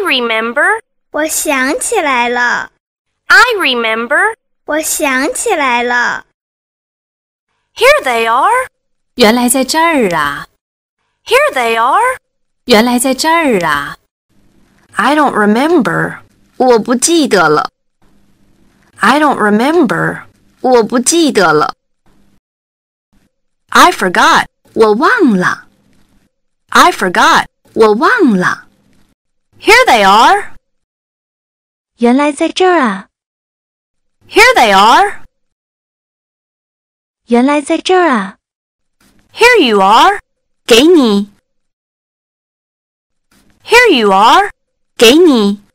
remember. 我想起来了。 I remember. 我想起来了。 Here they are. 原来在这儿啊。 Here they are. 原来在这儿啊。 I don't remember. 我不记得了。 I don't remember. 我不记得了。 I forgot. 我忘了。 I forgot. 我忘了。 Here they are. 原来在这儿啊。 Here they are. 原来在这儿啊。 Here you are. 给你。 Here you are. 给你。